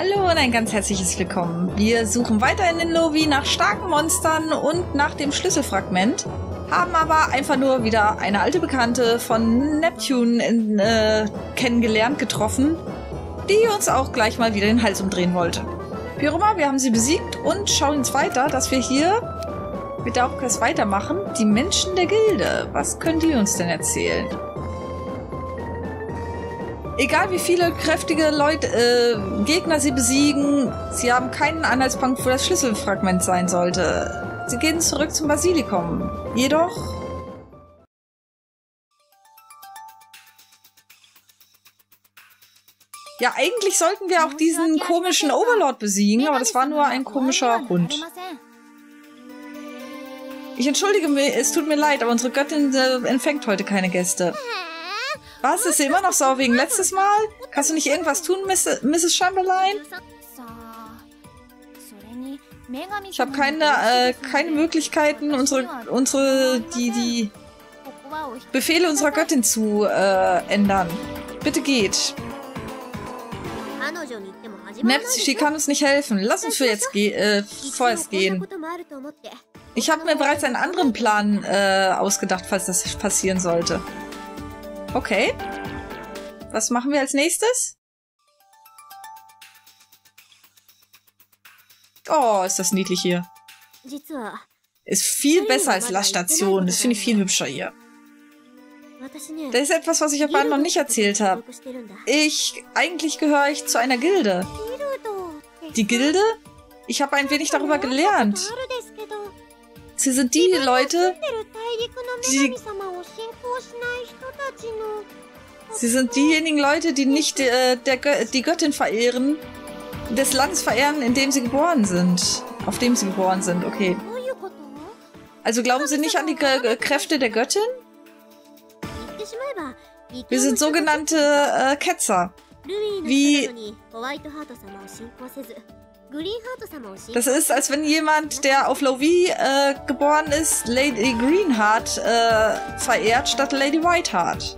Hallo und ein ganz herzliches Willkommen. Wir suchen weiterhin in Lovi nach starken Monstern und nach dem Schlüsselfragment, haben aber einfach nur wieder eine alte Bekannte von Neptune kennengelernt, getroffen, die uns auch gleich mal wieder den Hals umdrehen wollte. Wie auch immer, wir haben sie besiegt und schauen jetzt weiter, dass wir hier mit der Hauptquest weitermachen. Die Menschen der Gilde. Was können die uns denn erzählen? Egal wie viele kräftige Gegner sie besiegen, sie haben keinen Anhaltspunkt, wo das Schlüsselfragment sein sollte. Sie gehen zurück zum Basilikum. Jedoch... Ja, eigentlich sollten wir auch diesen komischen Overlord besiegen, aber das war nur ein komischer Hund. Ich entschuldige mich, es tut mir leid, aber unsere Göttin empfängt heute keine Gäste. Was? Ist sie immer noch sauer wegen letztes Mal? Kannst du nicht irgendwas tun, Mrs. Chamberlain? Ich habe keine Möglichkeiten, die Befehle unserer Göttin zu ändern. Bitte geht. Sie kann uns nicht helfen. Lass uns vorerst gehen. Ich habe mir bereits einen anderen Plan ausgedacht, falls das passieren sollte. Okay. Was machen wir als nächstes? Oh, ist das niedlich hier. Ist viel besser als Laststation. Das finde ich viel hübscher hier. Das ist etwas, was ich auf noch nicht erzählt habe. Eigentlich gehöre ich zu einer Gilde. Die Gilde? Ich habe ein wenig darüber gelernt. Sie sind die Leute, Sie sind diejenigen Leute, die nicht die Göttin verehren, des Landes verehren, in dem sie geboren sind. Auf dem sie geboren sind, okay. Also glauben Sie nicht an die Kräfte der Göttin? Wir sind sogenannte Ketzer. Das ist, als wenn jemand, der auf Lovi geboren ist, Lady Greenheart verehrt statt Lady Whiteheart.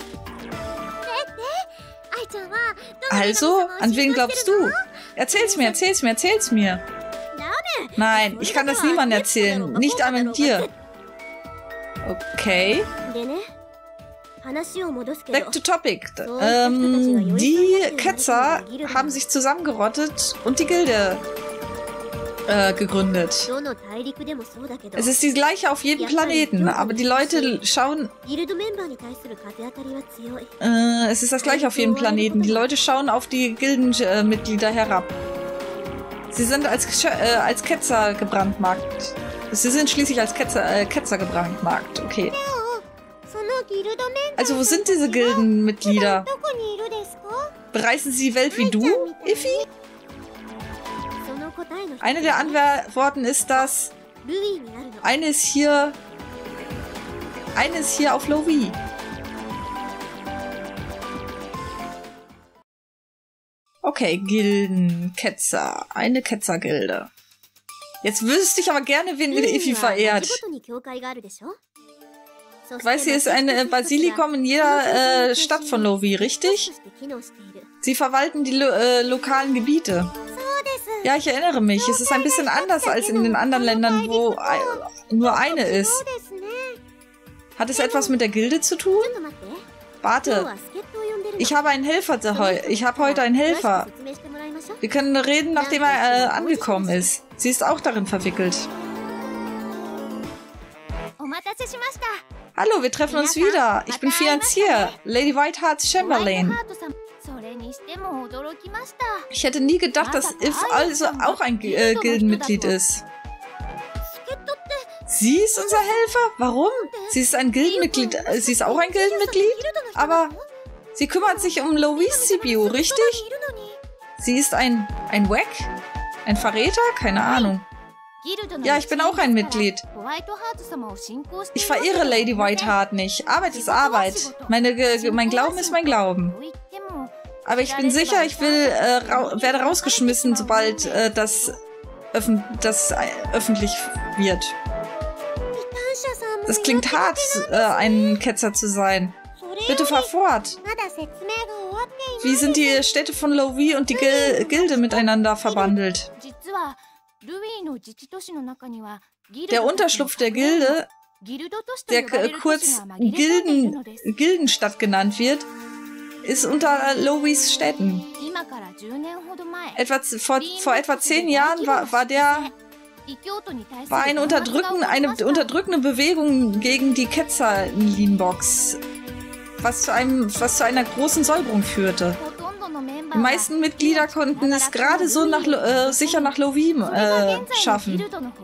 Also, an wen glaubst du? Erzähl's mir. Nein, ich kann das niemandem erzählen. Nicht einmal dir. Okay. Back to topic. Die Ketzer haben sich zusammengerottet und die Gilde gegründet. Es ist die gleiche auf jedem Planeten, aber die Leute schauen... es ist das gleiche auf jedem Planeten. Die Leute schauen auf die Gildenmitglieder herab. Sie sind als Ketzer gebrandmarkt. Sie sind schließlich als Ketzer gebrandmarkt. Okay. Also wo sind diese Gildenmitglieder? Bereisen sie die Welt wie du, Iffy? Eine der Antworten ist, dass eine ist hier auf Lovi. Okay, Gilden, Ketzer. Eine Ketzergilde. Jetzt wüsste ich aber gerne, wen Iffy verehrt. Ich weiß, hier ist ein Basilikum in jeder Stadt von Lovi, richtig? Sie verwalten die lokalen Gebiete. Ja, ich erinnere mich. Es ist ein bisschen anders als in den anderen Ländern, wo nur eine ist. Hat es etwas mit der Gilde zu tun? Warte. Ich habe einen Helfer. Ich habe heute einen Helfer. Wir können reden, nachdem er angekommen ist. Sie ist auch darin verwickelt. Hallo, wir treffen uns wieder. Ich bin Finanzier, Lady Whitehearts Chamberlain. Ich hätte nie gedacht, dass If also auch ein Gildenmitglied ist. Sie ist unser Helfer? Warum? Sie ist ein Gildenmitglied. Sie ist auch ein Gildenmitglied? Aber sie kümmert sich um Lovis CPU, richtig? Sie ist ein Wack? Ein Verräter? Keine Ahnung. Ja, ich bin auch ein Mitglied. Ich verehre Lady Whiteheart nicht. Arbeit ist Arbeit. Mein Glauben ist mein Glauben. Aber ich bin sicher, ich werde rausgeschmissen, sobald das öffentlich wird. Das klingt hart, ein Ketzer zu sein. Bitte fahr fort. Wie sind die Städte von Lowi und die Gilde miteinander verbandelt? Der Unterschlupf der Gilde, der kurz Gildenstadt genannt wird, ist unter Lowis Städten. Vor etwa 10 Jahren war eine unterdrückende Bewegung gegen die Ketzer in Leanbox, was zu einer großen Säuberung führte. Die meisten Mitglieder konnten es gerade so sicher nach Lowi schaffen.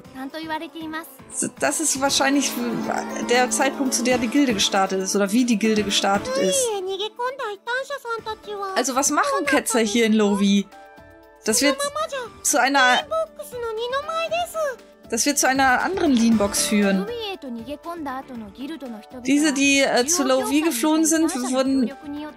Das ist wahrscheinlich der Zeitpunkt, zu der die Gilde gestartet ist oder wie die Gilde gestartet ist. Also was machen Ketzer hier in Lowi? Das wird zu einer anderen Leanbox führen. Diese, die zu Lowi geflohen sind, wurden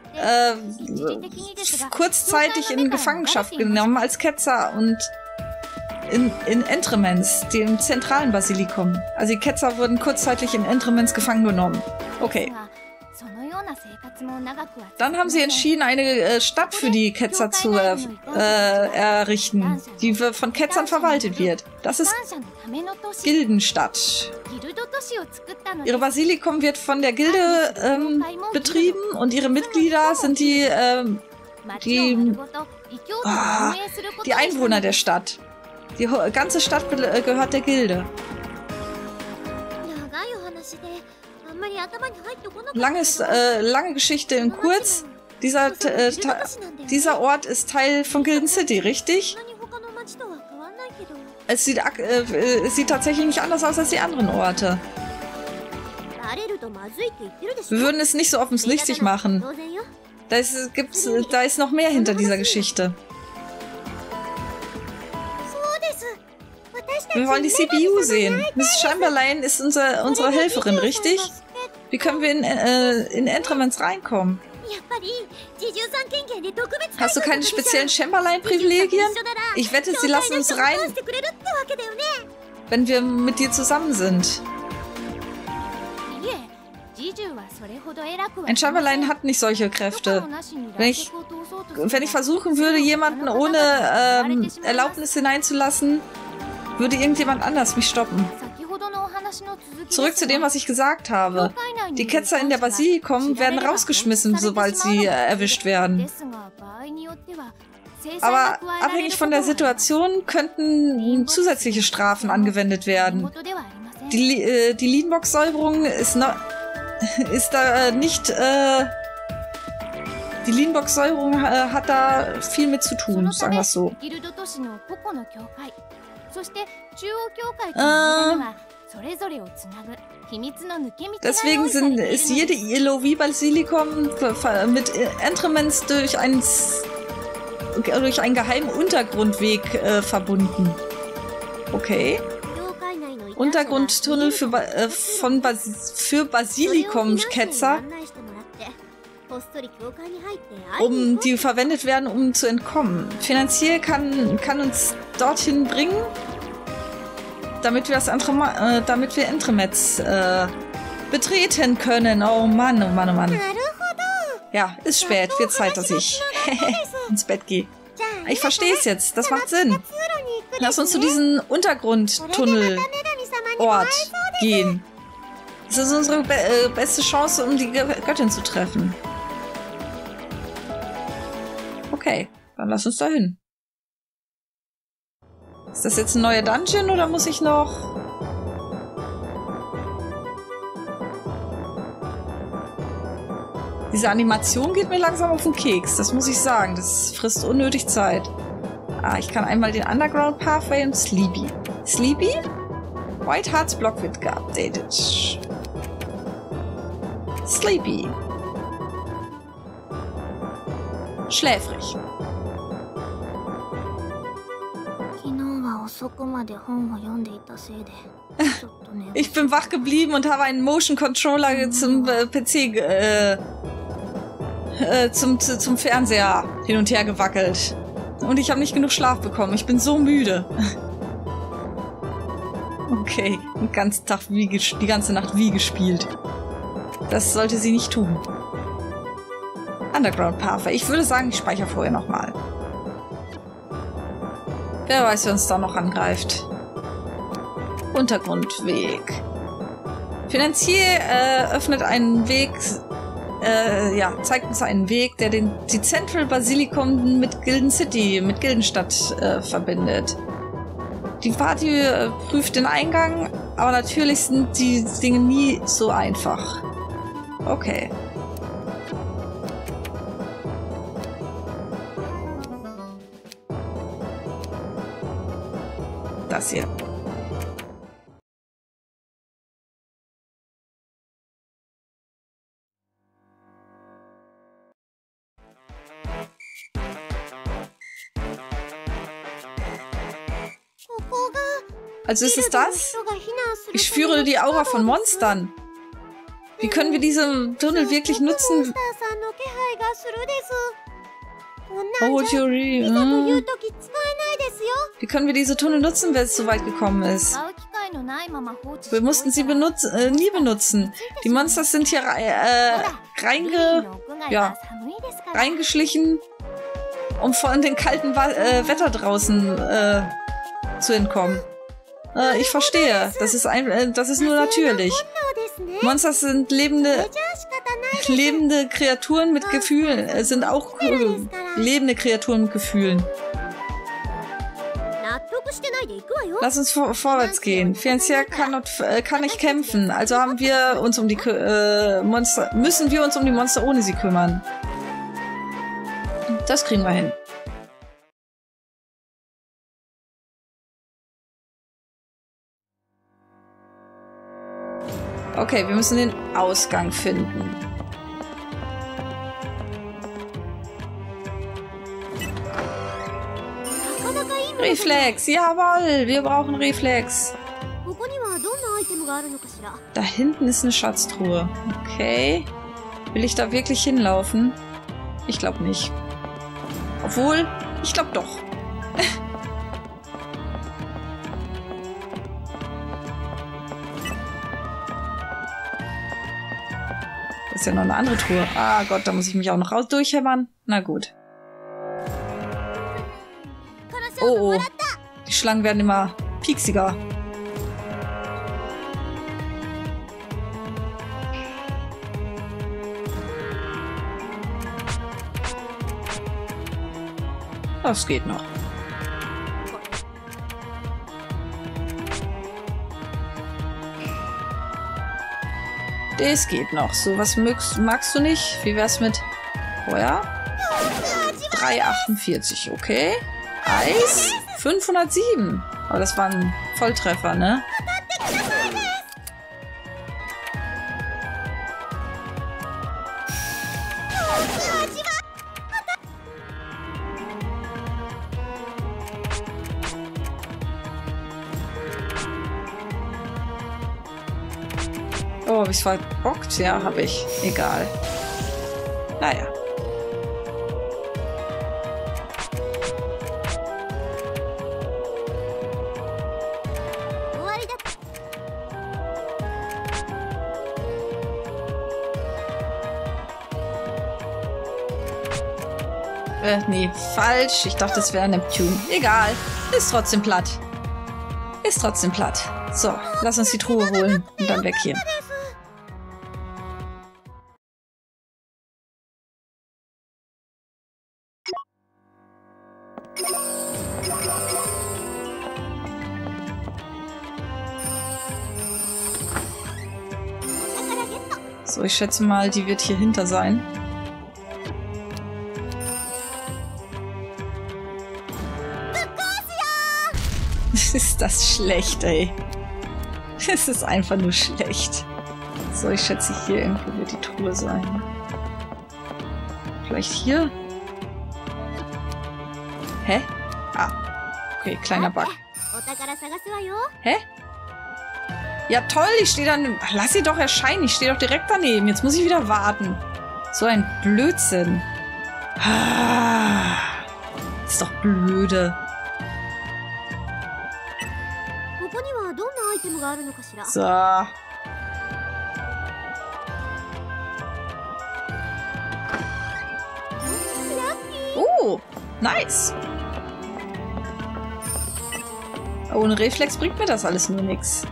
kurzzeitig in Gefangenschaft genommen als Ketzer und in Entremens, dem zentralen Basilikum. Also die Ketzer wurden kurzzeitig in Entremens gefangen genommen. Okay. Dann haben sie entschieden, eine Stadt für die Ketzer zu errichten, die von Ketzern verwaltet wird. Das ist Gildenstadt. Ihre Basilikum wird von der Gilde betrieben und ihre Mitglieder sind die Einwohner der Stadt. Die ganze Stadt gehört der Gilde. Lange Geschichte in kurz. Dieser Ort ist Teil von Gilden City, richtig? Es sieht tatsächlich nicht anders aus als die anderen Orte. Wir würden es nicht so offensichtlich machen. Da ist noch mehr hinter dieser Geschichte. Wir wollen die CPU sehen. Mrs. Chamberlain ist unsere Helferin, richtig? Wie können wir in Entremens reinkommen? Hast du keine speziellen Chamberlain-Privilegien? Ich wette, sie lassen uns rein, wenn wir mit dir zusammen sind. Ein Chamberlain hat nicht solche Kräfte. Wenn ich versuchen würde, jemanden ohne Erlaubnis hineinzulassen, würde irgendjemand anders mich stoppen. Zurück zu dem, was ich gesagt habe. Die Ketzer in der Basilikum werden rausgeschmissen, sobald sie erwischt werden. Aber abhängig von der Situation könnten zusätzliche Strafen angewendet werden. Die Leanbox-Säuberung ist da nicht... Die Leanbox-Säuberung hat da viel mit zu tun, sagen wir es so. Deswegen ist jede Lowi-Basilikum mit Entremens durch einen geheimen Untergrundweg verbunden. Okay. Untergrundtunnel für Basilikum-Ketzer, die verwendet werden, um zu entkommen. Finanziell kann uns dorthin bringen, damit wir Entremets betreten können. Oh Mann, oh Mann, oh Mann. Ja, ist spät. Wird Zeit, dass ich ins Bett gehe. Ich verstehe es jetzt. Das macht Sinn. Lass uns zu diesem Untergrundtunnelort gehen. Das ist unsere beste Chance, um die Göttin zu treffen. Okay, dann lass uns da hin. Ist das jetzt ein neuer Dungeon oder muss ich noch... Diese Animation geht mir langsam auf den Keks, das muss ich sagen. Das frisst unnötig Zeit. Ah, ich kann einmal den Underground Pathway und Sleepy. Sleepy? White Hearts Block wird geupdatet. Sleepy. Schläfrig. Ich bin wach geblieben und habe einen Motion Controller zum PC, zum Fernseher hin und her gewackelt. Und ich habe nicht genug Schlaf bekommen. Ich bin so müde. Okay, die ganze Nacht wie gespielt. Das sollte sie nicht tun. Underground Pathway. Ich würde sagen, ich speichere vorher nochmal. Wer weiß, wer uns da noch angreift. Untergrundweg. Financier öffnet einen Weg, zeigt uns einen Weg, der die Central Basilikum mit Gilden City, mit Gildenstadt verbindet. Die Party prüft den Eingang, aber natürlich sind die Dinge nie so einfach. Okay. Das hier. Also ist es das? Ich spüre die Aura von Monstern. Wie können wir diesen Tunnel wirklich nutzen? Oh, Jury. Wie können wir diese Tunnel nutzen, wenn es so weit gekommen ist? Wir mussten sie nie benutzen. Die Monster sind hier reingeschlichen, um von dem kalten Wetter draußen zu entkommen. Ich verstehe. Das ist nur natürlich. Monster sind lebende Kreaturen mit Gefühlen. Sind auch lebende Kreaturen mit Gefühlen. Lass uns vorwärts gehen. Financier kann nicht kämpfen. Also müssen wir uns um die Monster ohne sie kümmern. Das kriegen wir hin. Okay, wir müssen den Ausgang finden. Reflex, jawohl, wir brauchen Reflex. Da hinten ist eine Schatztruhe. Okay. Will ich da wirklich hinlaufen? Ich glaube nicht. Obwohl, ich glaube doch. Das ist ja noch eine andere Truhe. Ah Gott, da muss ich mich auch noch durchhämmern. Na gut. Oh, oh. Die Schlangen werden immer pieksiger. Das geht noch. Das geht noch. So, was magst du nicht? Wie wär's mit Feuer? 348, okay. Eis? 507. Aber das war ein Volltreffer, ne? Oh, hab ich's verbockt? Ja, hab ich. Egal. Naja. Nee, falsch. Ich dachte, es wäre Neptun. Egal. Ist trotzdem platt. Ist trotzdem platt. So, lass uns die Truhe holen und dann weg hier. So, ich schätze mal, die wird hier hinter sein. Ist das schlecht, ey. Es ist einfach nur schlecht. So, ich schätze, hier irgendwo wird die Truhe sein. Vielleicht hier? Hä? Ah. Okay, kleiner Bug. Hä? Ja, toll, ich stehe dann... Lass sie doch erscheinen, ich stehe doch direkt daneben. Jetzt muss ich wieder warten. So ein Blödsinn. Ah, ist doch blöde. So. Nice. Ohne Reflex bringt mir das alles nur nichts.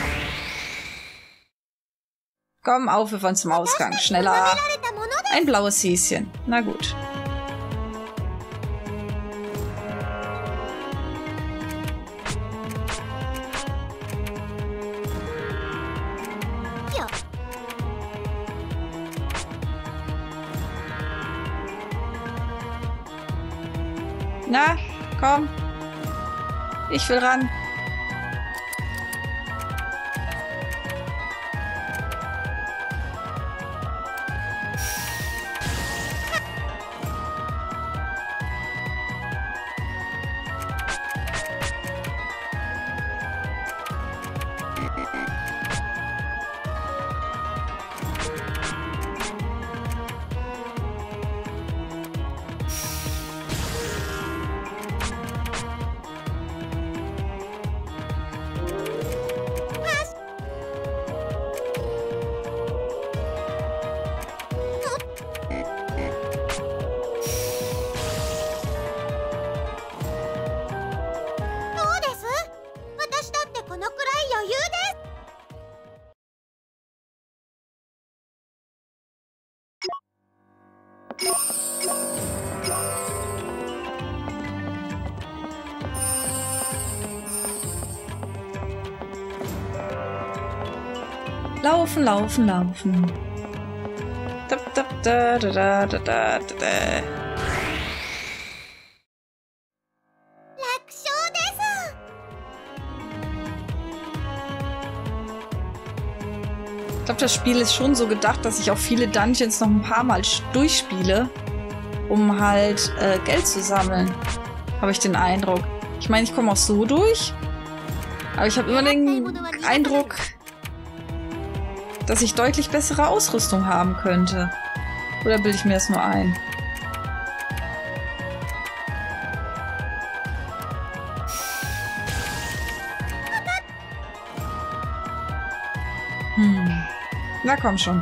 Komm, auf, wir wollen zum Ausgang. Schneller. Ein blaues Häschen. Na gut. Na, komm. Ich will ran. Laufen, laufen, laufen. Da, da, da, da, da, da, da. Ich glaube, das Spiel ist schon so gedacht, dass ich auch viele Dungeons noch ein paar Mal durchspiele, um halt Geld zu sammeln. Habe ich den Eindruck. Ich meine, ich komme auch so durch, aber ich habe immer den Eindruck, dass ich deutlich bessere Ausrüstung haben könnte. Oder bilde ich mir das nur ein? Na komm schon.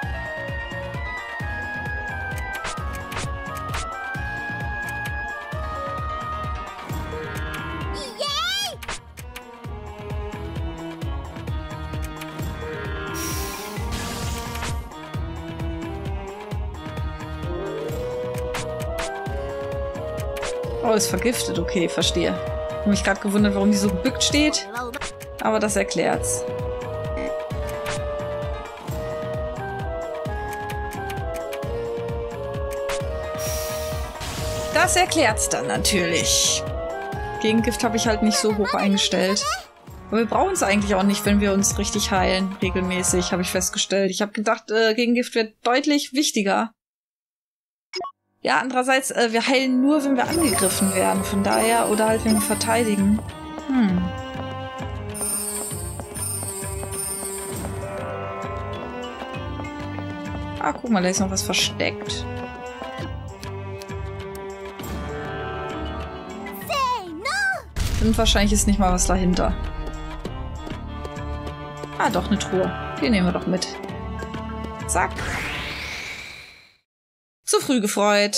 Oh, ist vergiftet. Okay, verstehe. Ich habe mich gerade gewundert, warum die so gebückt steht. Aber das erklärt's. Das erklärt's dann natürlich. Gegengift habe ich halt nicht so hoch eingestellt. Aber wir brauchen es eigentlich auch nicht, wenn wir uns richtig heilen. Regelmäßig, habe ich festgestellt. Ich habe gedacht, Gegengift wird deutlich wichtiger. Ja, andererseits, wir heilen nur, wenn wir angegriffen werden. Von daher, oder halt, wenn wir verteidigen. Ah, guck mal, da ist noch was versteckt. Und wahrscheinlich ist nicht mal was dahinter. Ah, doch, eine Truhe. Die nehmen wir doch mit. Zack. Zu früh gefreut.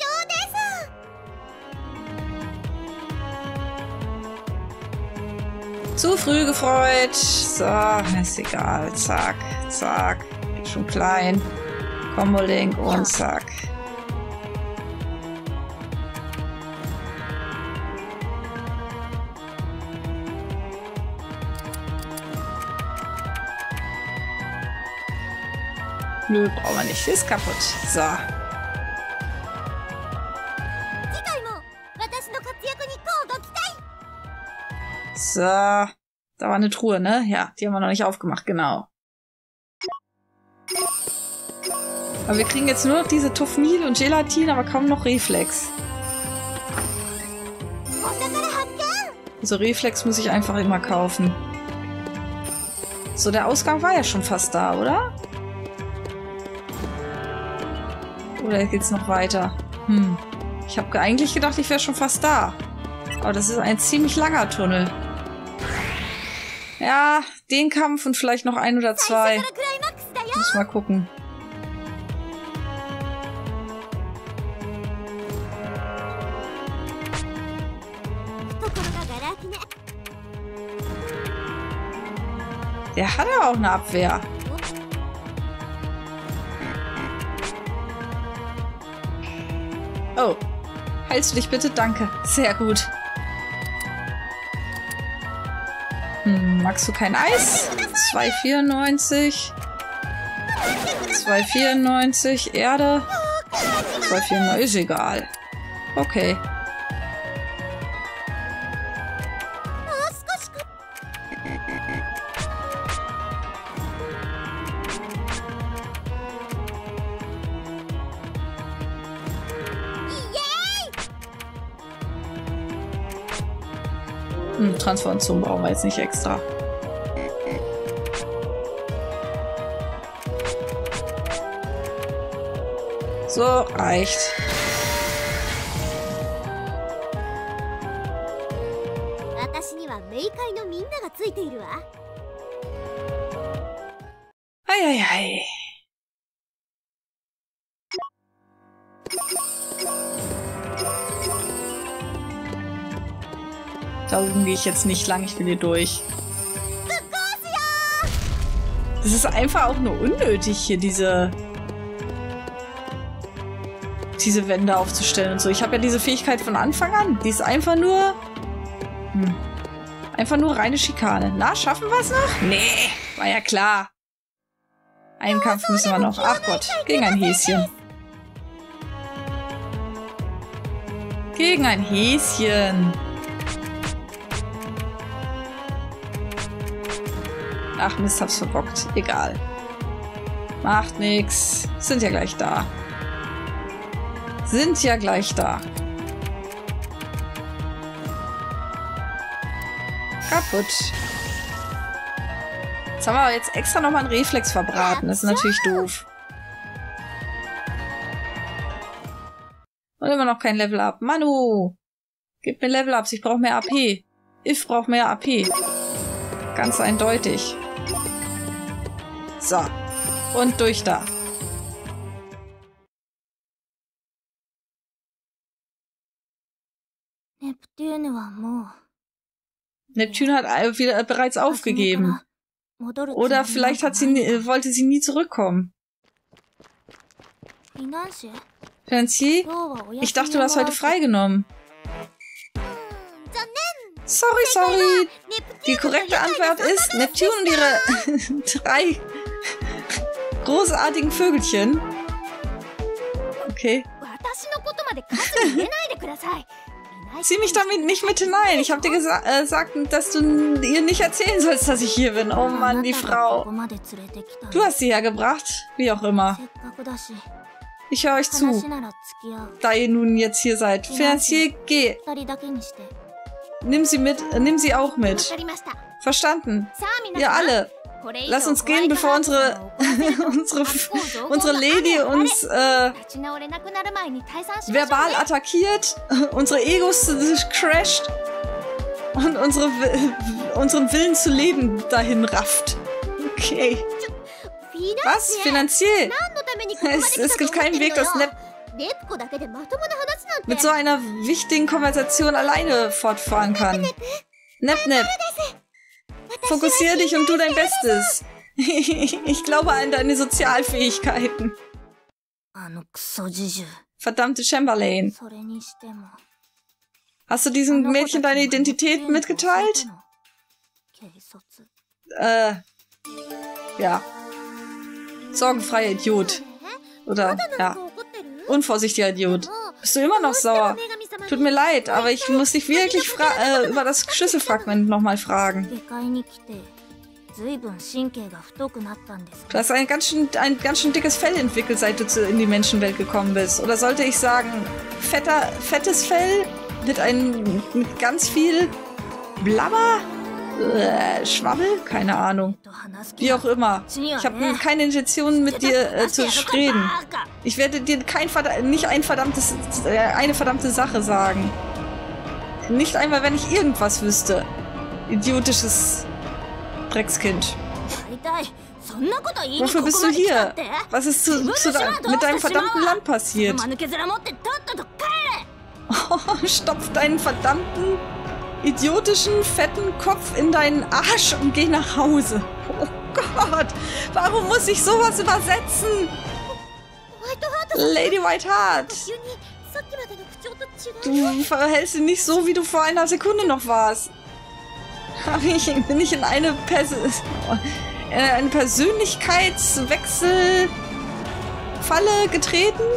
Zu früh gefreut. So, ist egal. Zack, zack. Ist schon klein. Combo-Link und zack. Nö, brauchen wir nicht. Ist kaputt. So. So. Da war eine Truhe, ne? Ja, die haben wir noch nicht aufgemacht, genau. Aber wir kriegen jetzt nur noch diese Tuffmil und Gelatin, aber kaum noch Reflex. Also Reflex muss ich einfach immer kaufen. So, der Ausgang war ja schon fast da, oder? Oder geht's noch weiter? Ich habe eigentlich gedacht, ich wäre schon fast da. Aber das ist ein ziemlich langer Tunnel. Ja, den Kampf und vielleicht noch ein oder zwei. Muss mal gucken. Der hat ja auch eine Abwehr. Oh. Heilst du dich bitte? Danke. Sehr gut. Magst du kein Eis? 2,94. 2,94. Erde. 2,94. Ist egal. Okay. Transformation brauchen wir jetzt nicht extra. So, reicht. Eieiei. Da oben gehe ich jetzt nicht lang, ich will hier durch. Das ist einfach auch nur unnötig, hier diese Wände aufzustellen und so. Ich habe ja diese Fähigkeit von Anfang an. Die ist einfach nur... einfach nur reine Schikane. Na, schaffen wir es noch? Nee, war ja klar. Einen Kampf müssen wir noch. Ach Gott, gegen ein Häschen. Gegen ein Häschen. Ach Mist, hab's verbockt. Egal. Macht nix. Sind ja gleich da. Sind ja gleich da. Kaputt. Jetzt haben wir jetzt extra nochmal einen Reflex verbraten. Das ist natürlich doof. Und immer noch kein Level Up. Manu! Gib mir Level Ups. Ich brauche mehr AP. If braucht mehr AP. Ganz eindeutig. So. Und durch da. Neptun hat wieder bereits aufgegeben. Oder vielleicht wollte sie nie zurückkommen. Financier? Ich dachte, du hast heute freigenommen. Sorry. Die korrekte Antwort ist Neptun und ihre 3 großartigen Vögelchen. Okay. Zieh mich damit nicht mit hinein. Ich habe dir gesagt, dass du ihr nicht erzählen sollst, dass ich hier bin. Oh Mann, die Frau. Du hast sie hergebracht. Wie auch immer. Ich höre euch zu. Da ihr nun jetzt hier seid. Financier, geh. Nimm sie auch mit. Verstanden. Ihr alle. Lass uns gehen, bevor unsere Lady uns verbal attackiert, unsere Egos crasht und unseren Willen zu leben dahin rafft. Okay. Was? Finanziell? Es gibt keinen Weg, dass mit so einer wichtigen Konversation alleine fortfahren kann. Nep. Fokussier dich und tu dein Bestes. Ich glaube an deine Sozialfähigkeiten. Verdammte Chamberlain. Hast du diesem Mädchen deine Identität mitgeteilt? Ja. Sorgenfreier Idiot. Oder, ja. Unvorsichtiger Idiot. Bist du immer noch sauer? Tut mir leid, aber ich muss dich wirklich über das Schlüsselfragment nochmal fragen. Du hast ein ganz schön dickes Fell entwickelt, seit du in die Menschenwelt gekommen bist. Oder sollte ich sagen, fettes Fell mit ganz viel Blabber? Schwabbel? Keine Ahnung. Wie auch immer. Ich habe keine Intention, mit dir zu reden. Ich werde dir nicht eine verdammte Sache sagen. Nicht einmal, wenn ich irgendwas wüsste. Idiotisches Dreckskind. Wofür bist du hier? Was ist mit deinem verdammten Land passiert? Oh, stopf deinen verdammten idiotischen, fetten Kopf in deinen Arsch und geh nach Hause. Oh Gott, warum muss ich sowas übersetzen? Lady Whiteheart, du verhältst dich nicht so, wie du vor einer Sekunde noch warst. Bin ich in eine Persönlichkeitswechselfalle getreten?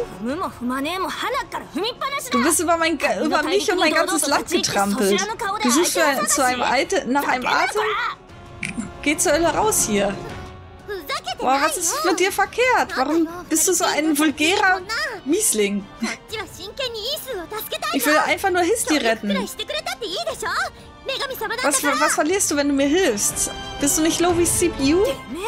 Du bist über mich und mein ganzes Land getrampelt. Du suchst nach einem Atem? Geh zur Hölle raus hier. Boah, was ist mit dir verkehrt? Warum bist du so ein vulgärer Miesling? Ich will einfach nur Histi retten. Was verlierst du, wenn du mir hilfst? Bist du nicht Lowy CPU?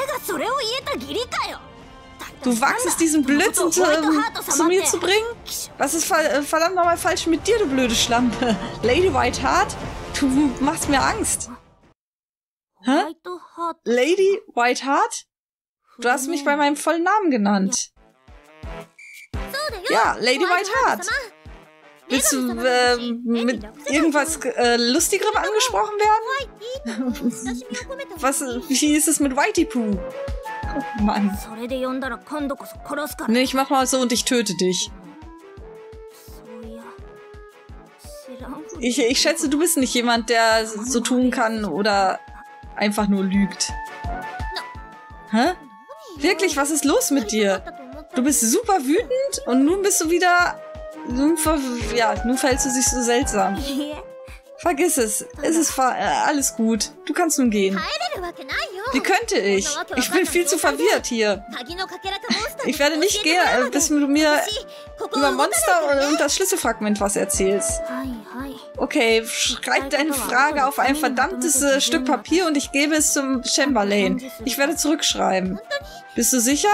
Du wagst es, diesen Blödsinn zu mir zu bringen? Was ist verdammt nochmal falsch mit dir, du blöde Schlampe? Lady Whiteheart? Du machst mir Angst. Hä? Lady Whiteheart? Du hast mich bei meinem vollen Namen genannt. Ja, Lady Whiteheart. Willst du mit irgendwas Lustigerem angesprochen werden? Wie ist es mit Whitey Pooh? Oh Mann. Nee, ich mach mal so und ich töte dich. Ich schätze, du bist nicht jemand, der so tun kann oder einfach nur lügt. Hä? Wirklich, was ist los mit dir? Du bist super wütend und nun bist du wieder... Nun verhältst du dich so seltsam. Vergiss es. Es ist alles gut. Du kannst nun gehen. Wie könnte ich? Ich bin viel zu verwirrt hier. Ich werde nicht gehen, bis du mir über Monster und das Schlüsselfragment was erzählst. Okay, schreib deine Frage auf ein verdammtes Stück Papier und ich gebe es zum Chamberlain. Ich werde zurückschreiben. Bist du sicher?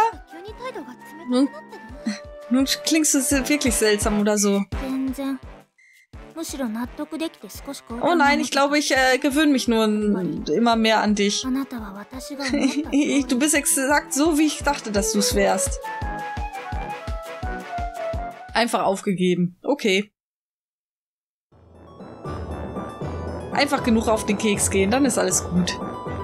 Nun klingst du wirklich seltsam oder so. Oh nein, ich glaube, ich gewöhne mich nur immer mehr an dich. Du bist exakt so, wie ich dachte, dass du es wärst. Einfach aufgegeben. Okay. Einfach genug auf den Keks gehen, dann ist alles gut.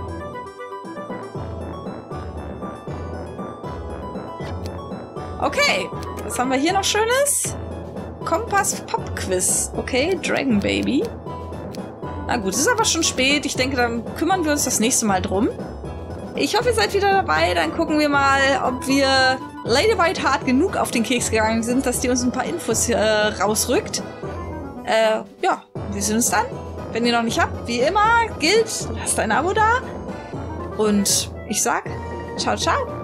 Okay, was haben wir hier noch Schönes? Kompass Pop Quiz. Okay, Dragon Baby. Na gut, es ist aber schon spät. Ich denke, dann kümmern wir uns das nächste Mal drum. Ich hoffe, ihr seid wieder dabei. Dann gucken wir mal, ob wir Lady Whiteheart genug auf den Keks gegangen sind, dass die uns ein paar Infos rausrückt. Ja, wir sehen uns dann. Wenn ihr noch nicht habt, wie immer, gilt, lasst ein Abo da. Und ich sag, ciao, ciao.